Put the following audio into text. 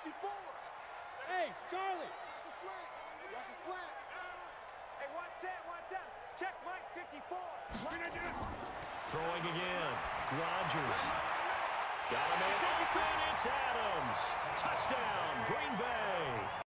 54. Hey, Charlie. Watch a slant. Watch a slant. Hey, watch that. Check Mike 54. Throwing again. Rodgers. Got a man open. It's Adams. Touchdown, Green Bay.